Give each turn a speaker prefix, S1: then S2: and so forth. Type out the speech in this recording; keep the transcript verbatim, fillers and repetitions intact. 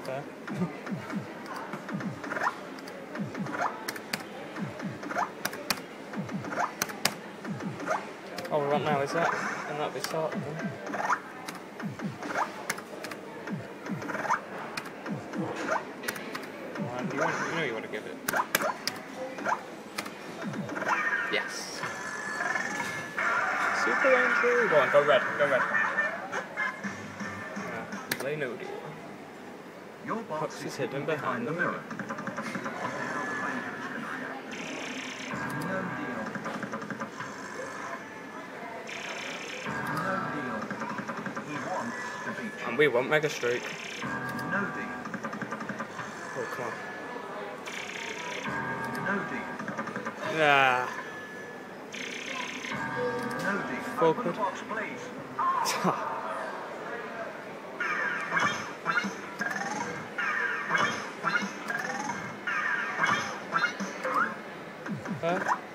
S1: Fair. Oh, we're on now, is that? And that'll be started then. Come on, you, want, you know you want to give it. Yes. Super entry. Go on, go red, go red. Uh, play no deal.
S2: Your box
S1: Pucks is hidden behind the mirror.
S2: No deal. No deal. He wants to beat you.
S1: And we want Mega Streak.
S2: No deal.
S1: Oh, come on.
S2: No deal.
S1: Ah.
S2: No deal.
S1: Four
S2: Open the
S1: quid.
S2: box, please.
S1: Huh?